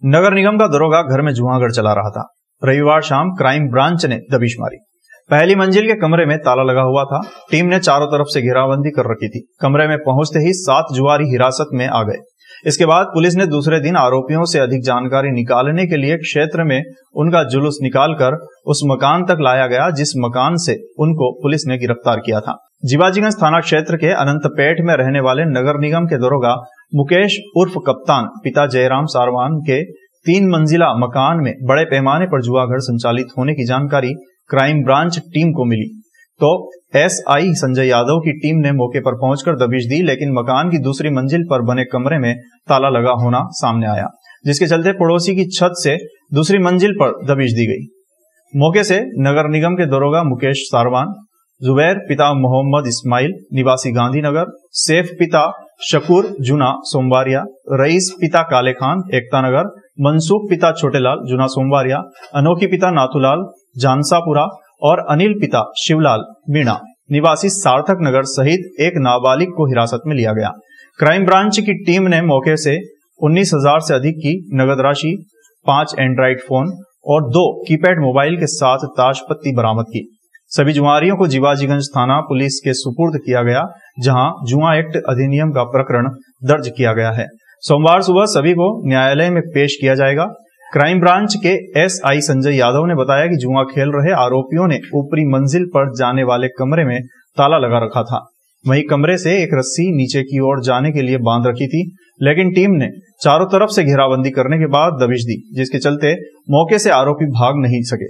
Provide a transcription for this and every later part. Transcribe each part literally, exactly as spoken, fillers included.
नगर निगम का दरोगा घर में जुआगढ़ चला रहा था। रविवार शाम क्राइम ब्रांच ने दबिश मारी। पहली मंजिल के कमरे में ताला लगा हुआ था। टीम ने चारों तरफ से घेराबंदी कर रखी थी। कमरे में पहुंचते ही सात जुआरी हिरासत में आ गए। इसके बाद पुलिस ने दूसरे दिन आरोपियों से अधिक जानकारी निकालने के लिए क्षेत्र में उनका जुलूस निकालकर उस मकान तक लाया गया, जिस मकान से उनको पुलिस ने गिरफ्तार किया था। जीवाजीगंज थाना क्षेत्र के अनंतपेट में रहने वाले नगर निगम के दरोगा मुकेश उर्फ कप्तान पिता जयराम सारवान के तीन मंजिला मकान में बड़े पैमाने पर जुआगढ़ संचालित होने की जानकारी क्राइम ब्रांच टीम को मिली, तो एसआई संजय यादव की टीम ने मौके पर पहुंचकर दबिश दी, लेकिन मकान की दूसरी मंजिल पर बने कमरे में ताला लगा होना सामने आया, जिसके चलते पड़ोसी की छत से दूसरी मंजिल पर दबिश दी गई। मौके से नगर निगम के दरोगा मुकेश सारवान, जुबैर पिता मोहम्मद इस्माइल निवासी गांधीनगर, सैफ पिता शकूर जुना सोमवारिया, रईस पिता काले खान एकता नगर, मनसूख पिता छोटेलाल जुना सोमवारिया, अनोखी पिता नाथूलाल जानसापुरा और अनिल पिता शिवलाल मीणा निवासी सार्थक नगर सहित एक नाबालिग को हिरासत में लिया गया। क्राइम ब्रांच की टीम ने मौके से उन्नीस हजार से अधिक की नगद राशि, पांच एंड्रॉइड फोन और दो कीपैड मोबाइल के साथ ताशपत्ती बरामद की। सभी जुआरियों को जीवाजीगंज थाना पुलिस के सुपुर्द किया गया, जहां जुआ एक्ट अधिनियम का प्रकरण दर्ज किया गया है। सोमवार सुबह सभी को न्यायालय में पेश किया जाएगा। क्राइम ब्रांच के एसआई संजय यादव ने बताया कि जुआ खेल रहे आरोपियों ने ऊपरी मंजिल पर जाने वाले कमरे में ताला लगा रखा था। वहीं कमरे से एक रस्सी नीचे की ओर जाने के लिए बांध रखी थी, लेकिन टीम ने चारों तरफ से घेराबंदी करने के बाद दबिश दी, जिसके चलते मौके से आरोपी भाग नहीं सके।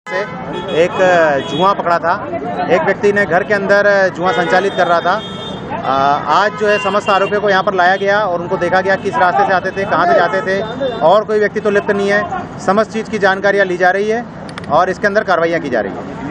एक जुआ पकड़ा था। एक व्यक्ति ने घर के अंदर जुआ संचालित कर रहा था। आज जो है समस्त आरोपियों को यहाँ पर लाया गया और उनको देखा गया किस रास्ते से आते थे, कहाँ से जाते थे, और कोई व्यक्ति तो लिप्त नहीं है। समस्त चीज़ की जानकारियाँ ली जा रही है और इसके अंदर कार्रवाइयाँ की जा रही है।